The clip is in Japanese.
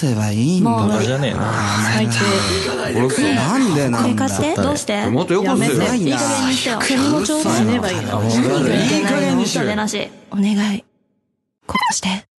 せばいいんだ。 バカじゃねえな。 最低。 なんでなんだ。 これ貸して。どうして？ もっとよこせよ。 やめて。いい加減にしてよ。国もちょうど死ねばいいの。 いい加減にしろよ。 お願い。ここ貸して。